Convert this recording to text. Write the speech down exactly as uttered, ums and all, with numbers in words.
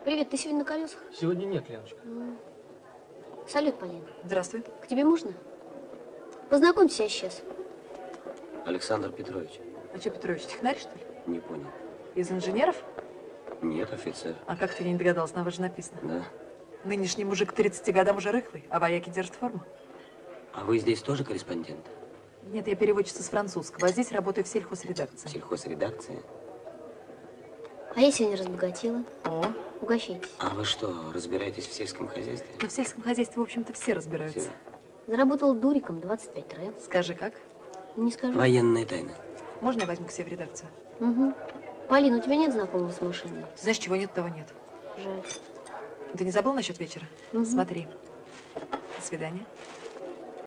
Привет, ты сегодня на колесах? Сегодня нет, Леночка. Mm. Салют, Полина. Здравствуй. К тебе можно? Познакомься, я сейчас. Александр Петрович. А что, Петрович, технарь, что ли? Не понял. Из инженеров? Нет, офицер. А как ты не догадался, на вас же написано. Да. Нынешний мужик к тридцати годам уже рыхлый, а вояки держат форму. А вы здесь тоже корреспондент? Нет, я переводчица с французского, а здесь работаю в сельхозредакции. Сельхозредакции? А я сегодня разбогатела. О. Угощайтесь. А вы что, разбираетесь в сельском хозяйстве? Ну, в сельском хозяйстве, в общем-то, все разбираются. Все. Заработала дуриком двадцать пять ре. Скажи, как? Не скажу. Военная тайна. Можно я возьму к себе в редакцию? Угу. Полина, у тебя нет знакомого с машиной? Знаешь, чего нет, того нет. Жаль. Ты не забыл насчет вечера? Угу. Смотри. До свидания.